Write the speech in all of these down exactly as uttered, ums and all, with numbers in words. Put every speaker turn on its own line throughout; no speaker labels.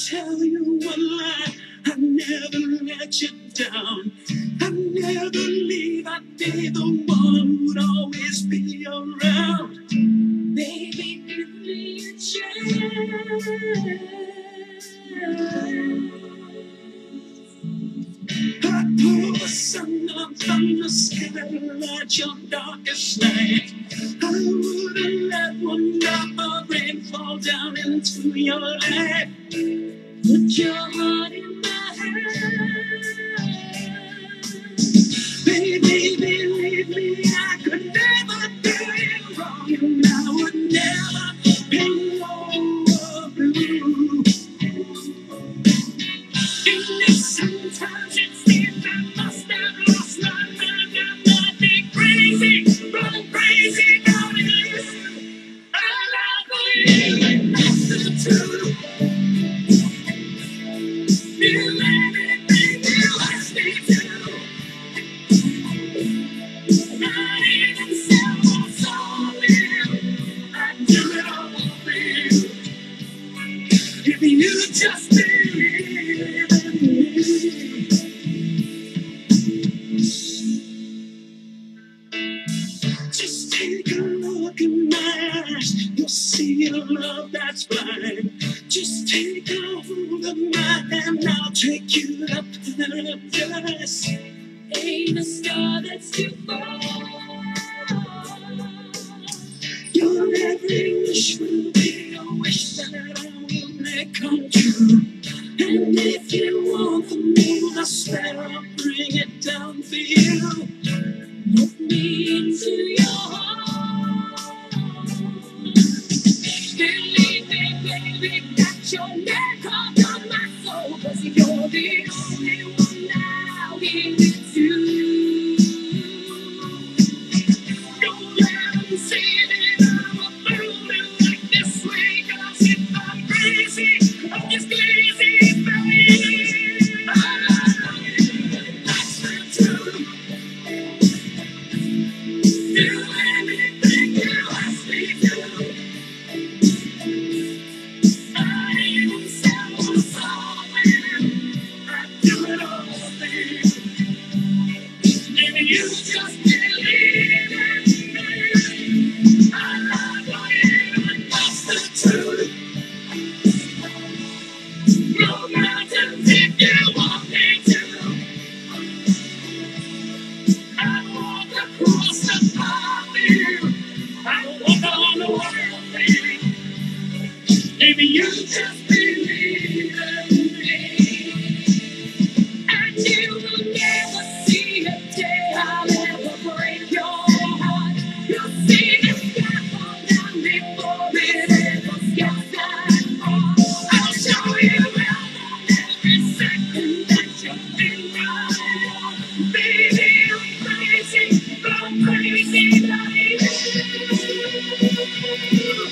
tell you a lie. I never let you down. I never leave. I'd be the one who'd always be around. Baby, give me a chance. I pull the sun up from the sky to light your darkest night. I wouldn't let one drop of rain fall down into your life. Put your heart in my hand. Baby, believe me, I could never do you wrong, and I would never be over blue. And if sometimes it seems I must have lost my mind, I might be crazy, running crazy, going to you. I love you, and that's the truth. You anything you ask me to. Not even sell my soul for you. I do it all for you. If you just believe in me. Just take a look in my eyes. You'll see a love that's blind. Just take a hold of my hand. I'll take you up to paradise. Ain't a star that's too far. Your every wish will be a wish that I will make come true. And if you want the moon, I swear I'll bring it down for you. Look me into your heart. Believe me, baby, that you'll never on my soul. Cause you're the only one I'll give it to. Don't let them say that I'm a fool like this way. Cause if I'm crazy, I'm just crazy for you. That's the truth. Do anything you ask me to. I even sell my soul for you. I do it all for you. If you just believe in me, I love you, and that's the truth. No mountains if you want me to. I walk across the path for you. I walk on the world for you. If you just believe in me, and you will never see a day I'll ever break your heart. You'll see the sky fall down before it ever gets that far. I'll show you how every second that you've been right. Baby, I'm crazy, I'm crazy like you.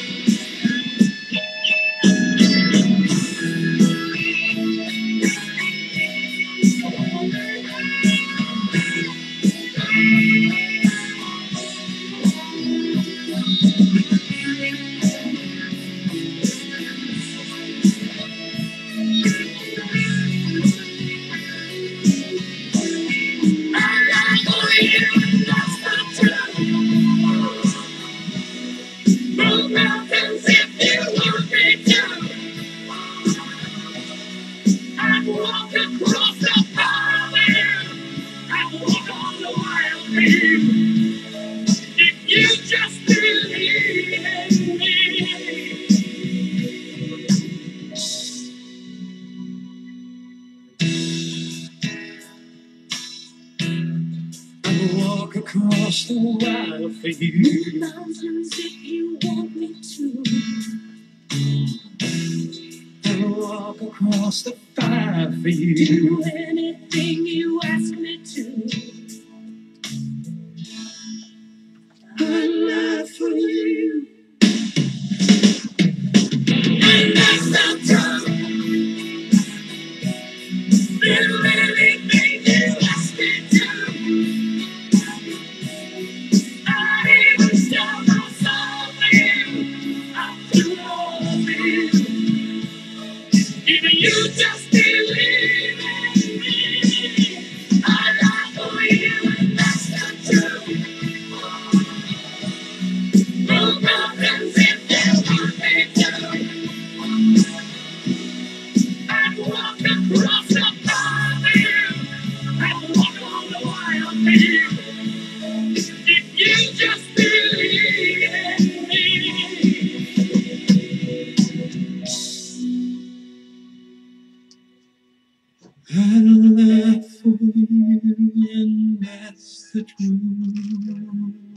Across the wild for you. Mountains if you want me to. I'll walk across the fire for you. Do anything you ask me to. I lie for you. And that's the truth. Do anything you ask me to. If you just believe in me, I die for you, and that's the truth. No problems if you want me to. And walk across the fire, and walk on the wild field. If you just believe in me. I love for you, and that's the truth.